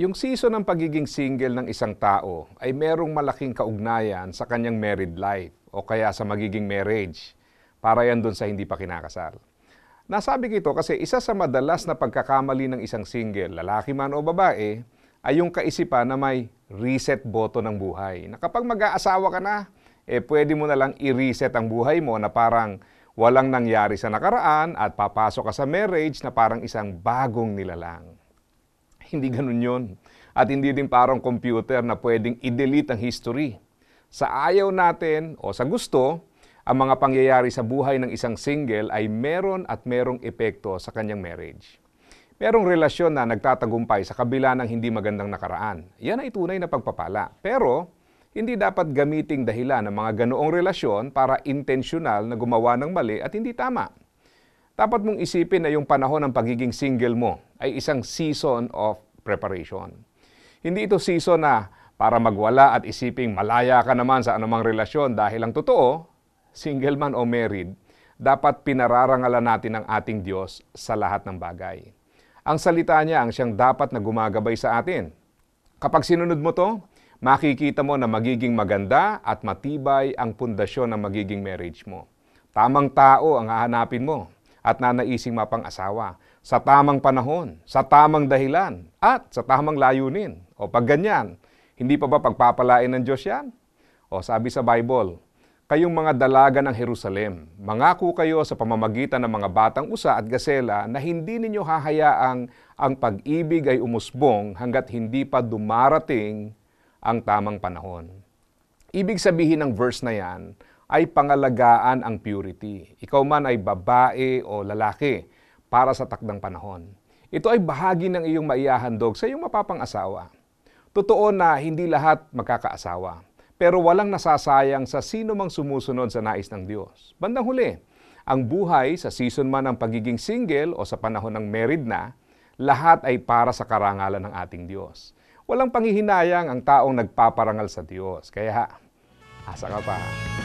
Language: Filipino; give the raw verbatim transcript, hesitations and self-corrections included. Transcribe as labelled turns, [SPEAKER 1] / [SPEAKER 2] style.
[SPEAKER 1] Yung season ng pagiging single ng isang tao ay merong malaking kaugnayan sa kanyang married life o kaya sa magiging marriage para yan dun sa hindi pa kinakasal. Nasabi ko ito kasi isa sa madalas na pagkakamali ng isang single, lalaki man o babae, ay yung kaisipan na may reset button ng buhay. Na kapag mag-aasawa ka na, eh pwede mo na lang i-reset ang buhay mo na parang walang nangyari sa nakaraan at papasok ka sa marriage na parang isang bagong nilalang. Hindi ganun yun. At hindi din parang computer na pwedeng i-delete ang history. Sa ayaw natin o sa gusto, ang mga pangyayari sa buhay ng isang single ay meron at merong epekto sa kanyang marriage. Merong relasyon na nagtatagumpay sa kabila ng hindi magandang nakaraan. Yan ay tunay na pagpapala. Pero, hindi dapat gamiting dahilan ng mga ganoong relasyon para intensyonal na gumawa ng mali at hindi tama. Dapat mong isipin na yung panahon ng pagiging single mo ay isang season of preparation. Hindi ito season na para magwala at isiping malaya ka naman sa anumang relasyon dahil ang totoo, single man o married, dapat pinararangalan natin ang ating Diyos sa lahat ng bagay. Ang salita niya ang siyang dapat na gumagabay sa atin. Kapag sinunod mo to, makikita mo na magiging maganda at matibay ang pundasyon ng magiging marriage mo. Tamang tao ang hahanapin mo at nanaising mapang-asawa sa tamang panahon, sa tamang dahilan, at sa tamang layunin. O pag ganyan, hindi pa ba pagpapalain ng Diyos yan? O sabi sa Bible, kayong mga dalaga ng Jerusalem, mangako kayo sa pamamagitan ng mga batang usa at gasela na hindi ninyo hahayaang ang pag-ibig ay umusbong hanggat hindi pa dumarating ang tamang panahon. Ibig sabihin ng verse na yan ay pangalagaan ang purity. Ikaw man ay babae o lalaki para sa takdang panahon. Ito ay bahagi ng iyong maihahandog sa iyong mapapang-asawa. Totoo na hindi lahat magkakaasawa, pero walang nasasayang sa sino mang sumusunod sa nais ng Diyos. Bandang huli, ang buhay sa season man ng pagiging single o sa panahon ng married na, lahat ay para sa karangalan ng ating Diyos. Walang panghihinayang ang taong nagpaparangal sa Diyos. Kaya, asa ka pa.